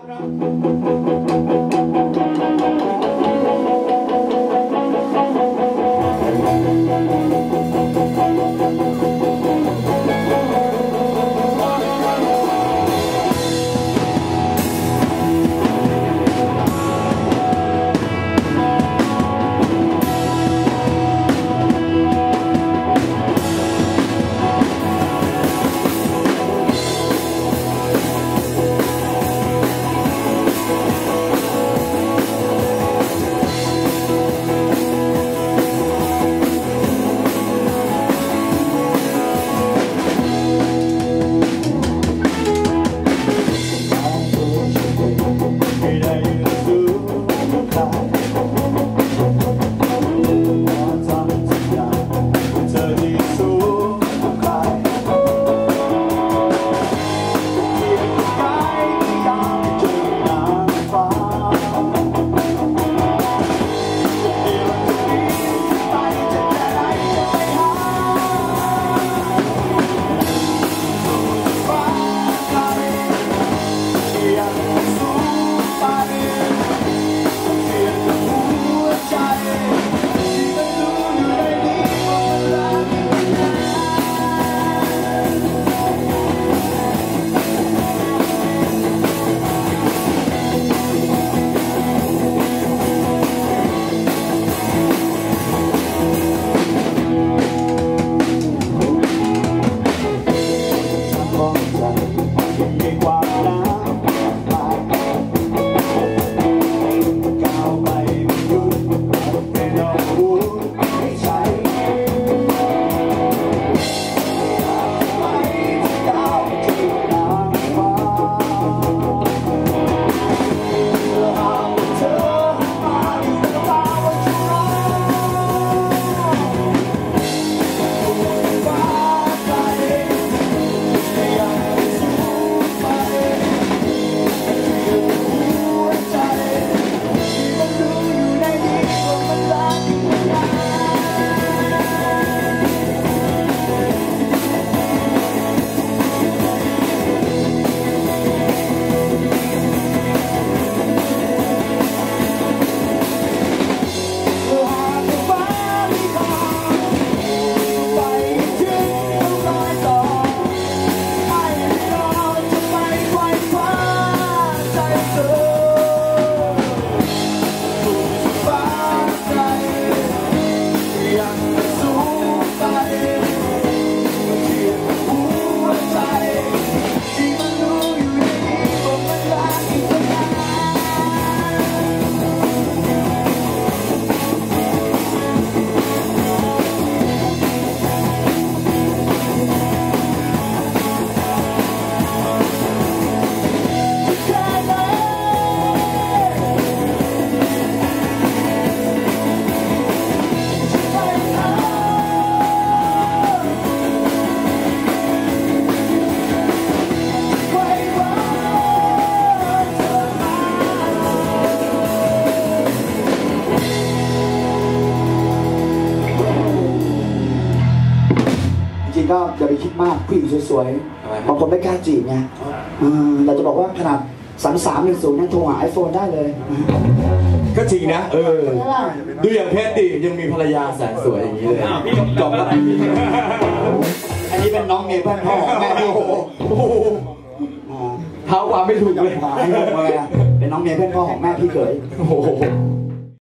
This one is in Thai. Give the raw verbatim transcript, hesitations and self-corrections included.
ก็อย่าไปคิดมากผู้หญิงสวยๆบางคนไม่กล้าจีบไงเราจะบอกว่าขนาดสามสามหนึ่งศูนย์นั่งโทรหาไอโฟนได้เลยก็จริงนะเออดูอย่างเพชรดิยังมีภรรยาแสนสวยอย่างนี้เลยจบแล้วอันนี้เป็นน้องเมย์เพื่อนพ่อของแม่พี่เท้าความไม่ถูกเลยเป็นน้องเมย์เพื่อนพ่อของแม่พี่เขย